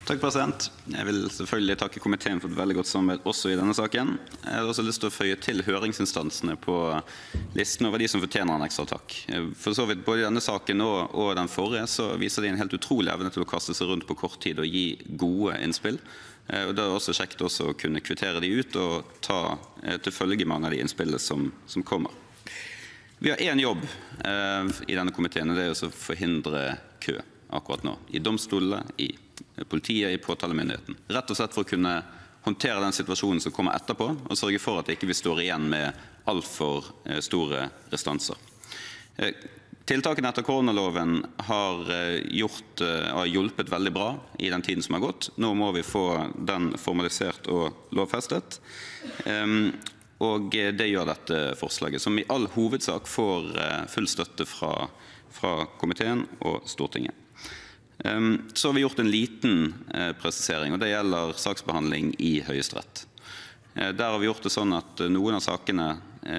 Takk, president. Jeg vil selvfølgelig takke komiteen for et veldig godt samarbeid også i denne saken. Jeg har også lyst til å føye til høringsinstansene på listen over de som fortjener en ekstra takk. For så vidt både i denne saken og den forrige så viser de en helt utrolig evne til å kaste seg rundt på kort tid og gi gode innspill. Og det er også kjekt også å kunne kvittere de ut og ta til følge mange av de innspillene som kommer. Vi har en jobb i denne komiteen, og det er å forhindre kø akkurat nå. I domstolene, i politiet, i påtalemyndigheten. Rett og slett for å kunne håndtere den situasjonen som kommer etterpå, og sørge for at ikke vi står igjen med alt for store restanser. Tiltakene etter koronaloven har hjulpet veldig bra i den tiden som har gått. Nå må vi få den formalisert og lovfestet. Og det gjør dette forslaget, som i all hovedsak får full støtte fra komiteen og Stortinget. Så har vi gjort en liten presisering, og det gjelder saksbehandling i Høyesterett. Der har vi gjort det sånn at noen av sakene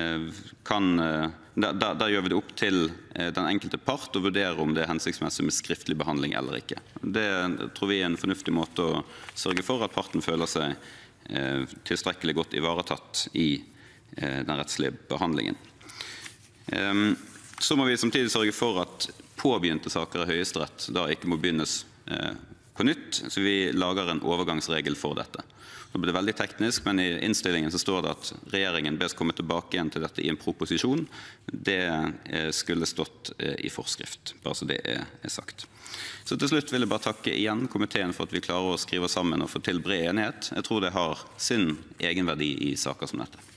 der gjør vi det opp til den enkelte part å vurdere om det er hensiktsmessig med skriftlig behandling eller ikke. Det tror vi er en fornuftig måte å sørge for at parten føler seg tilstrekkelig godt ivaretatt i den rettslige behandlingen. Så må vi samtidig sørge for at påbegynte saker i Høyesterett da ikke må begynnes på nytt, så vi lager en overgangsregel for dette. Nå blir det veldig teknisk, men i innstillingen så står det at regjeringen bes komme tilbake igjen til dette i en proposisjon. Det skulle stått i forskrift, bare så det er sagt. Så til slutt vil jeg bare takke igjen komiteen for at vi klarer å skrive sammen og få til bred enighet. Jeg tror det har sin egenverdi i saker som dette.